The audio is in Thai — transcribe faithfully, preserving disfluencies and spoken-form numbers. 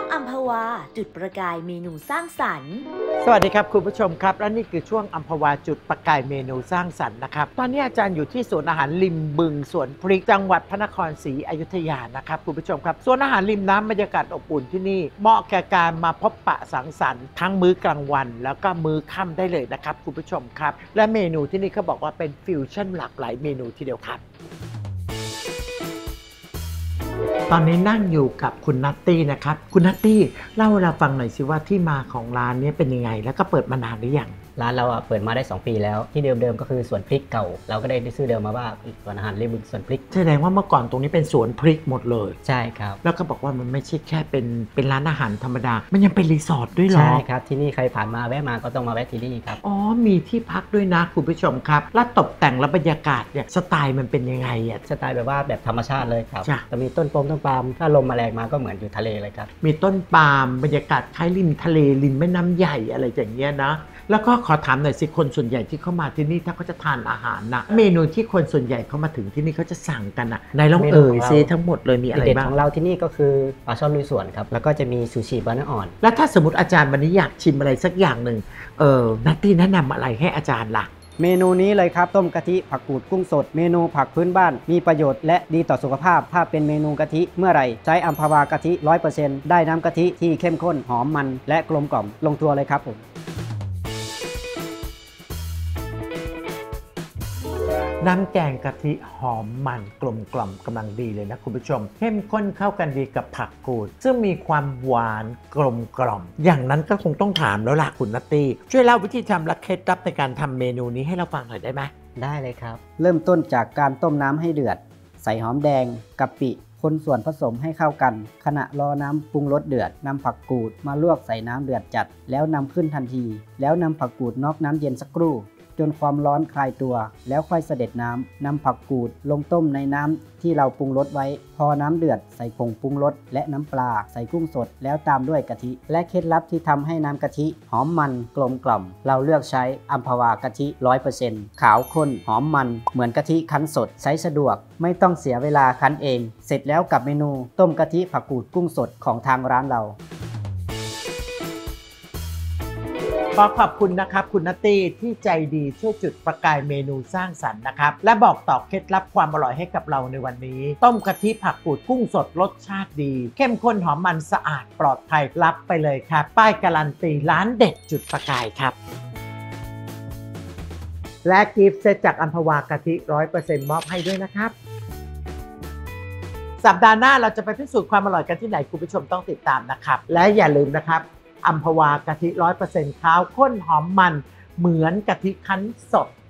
อัมพวาจุดประกายเมนูสร้างสรรค์สวัสดีครับคุณผู้ชมครับและนี่คือช่วงอัมพวาจุดประกายเมนูสร้างสรรค์นะครับตอนนี้อาจารย์อยู่ที่สวนอาหารริมบึงสวนพริกจังหวัดพระนครศรีอยุธยานะครับคุณผู้ชมครับสวนอาหารริมน้ำบรรยากาศอบอุ่นที่นี่เหมาะแก่การมาพบปะสังสรรค์ทั้งมื้อกลางวันแล้วก็มื้อค่ำได้เลยนะครับคุณผู้ชมครับและเมนูที่นี่เขาบอกว่าเป็นฟิวชั่นหลากหลายเมนูทีเดียวครับตอนนี้นั่งอยู่กับคุณนัตตี้นะครับคุณนัตตี้เล่าให้เราฟังหน่อยสิว่าที่มาของร้านนี้เป็นยังไงแล้วก็เปิดมานานหรือยังร้านเราเปิดมาได้สองปีแล้วที่เดิมๆก็คือสวนพริกเก่าเราก็ได้ชื่อเดิมมาว่าสวนอาหารริมบึงสวนพริกแสดงว่าเมื่อก่อนตรงนี้เป็นสวนพริกหมดเลยใช่ครับแล้วก็บอกว่ามันไม่ใช่แค่เป็นเป็นร้านอาหารธรรมดามันยังเป็นรีสอร์ทด้วยเหรอใช่ครับที่นี่ใครผ่านมาแวะมาก็ต้องมาแวะที่นี่ครับอ๋อมีที่พักด้วยนะคุณผู้ชมครับแล้วตกแต่งและบรรยากาศเนี่ยสไตล์มันเป็นยังไงอ่ะสไตล์แบบว่าแบบธรรมชาติเลยครับจะมีต้นปงต้นปาล์มถ้าลมมาแรงมาก็เหมือนอยู่ทะเลเลยครับมีต้นปาล์มบรรยากาศคล้ายริมทะเลริมแม่น้ำใหญ่อะไรอย่างเงี้ยนะแล้วก็ขอถามหน่อยสิคนส่วนใหญ่ที่เข้ามาที่นี่ถ้าเขาจะทานอาหารนะเมนูที่คนส่วนใหญ่เข้ามาถึงที่นี่เขาจะสั่งกันอ่ะในลองเอ่ยซิทั้งหมดเลยมีอะไรบ้างเด็ดของเราที่นี่ก็คือปลาช่อนลุยสวนครับแล้วก็จะมีซูชิบานาอ่อนแล้วถ้าสมมติอาจารย์วันนี้อยากชิมอะไรสักอย่างหนึ่งเออนัตตี้แนะนำอะไรให้อาจารย์ล่ะเมนูนี้เลยครับต้มกะทิผักกูดกุ้งสดเมนูผักพื้นบ้านมีประโยชน์และดีต่อสุขภาพถ้าเป็นเมนูกะทิเมื่อไหร่ใช้อัมพวากะทิ ร้อยเปอร์เซ็นต์ ได้น้ำกะทิที่เข้มข้นหอมมันและกลมกล่อมลงตัวเลยครับผมน้ำแกงกะทิหอมมันกลมกล่อมกำลังดีเลยนะคุณผู้ชมเข้มข้นเข้ากันดีกับผักกูดซึ่งมีความหวานกลมกล่อมอย่างนั้นก็คงต้องถามแล้วล่ะคุณนัตตี้ช่วยเล่าวิธีทำและเคล็ดลับในการทำเมนูนี้ให้เราฟังหน่อยได้ไหมได้เลยครับเริ่มต้นจากการต้มน้ำให้เดือดใส่หอมแดงกะปิคนส่วนผสมให้เข้ากันขณะรอน้ำปรุงรสเดือดนำผักกูดมาลวกใส่น้ำเดือดจัดแล้วนำขึ้นทันทีแล้วนำผักกูดนอกน้ำเย็นสักครู่จนความร้อนคลายตัวแล้วค่อยเสด็จน้ำนำผักกูดลงต้มในน้ำที่เราปรุงรสไว้พอน้ำเดือดใส่ผงปรุงรสและน้ำปลาใส่กุ้งสดแล้วตามด้วยกะทิและเคล็ดลับที่ทำให้น้ำกะทิหอมมันกลมกล่อมเราเลือกใช้อัมพวากะทิ ร้อยเปอร์เซ็นต์ ขาวข้นหอมมันเหมือนกะทิคั้นสดใช้สะดวกไม่ต้องเสียเวลาคั้นเองเสร็จแล้วกับเมนูต้มกะทิผักกูดกุ้งสดของทางร้านเราขอขอบคุณนะครับคุณนัตตี้ที่ใจดีช่วยจุดประกายเมนูสร้างสรรค์นะครับและบอกต่อเคล็ดลับความอร่อยให้กับเราในวันนี้ต้มกะทิผักกูดกุ้งสดรสชาติดีเข้มข้นหอมมันสะอาดปลอดภัยรับไปเลยครับป้ายการันตีร้านเด็ดจุดประกายครับและกิฟต์เซตจากอัมพวากะทิ ร้อยเปอร์เซ็นต์ มอบให้ด้วยนะครับสัปดาห์หน้าเราจะไปพิสูจน์ความอร่อยกันที่ไหนคุณผู้ชมต้องติดตามนะครับและอย่าลืมนะครับอัมพวากะทิ ร้อยเปอร์เซ็นต์ ขาวข้นหอมมันเหมือนกะทิคั้นสด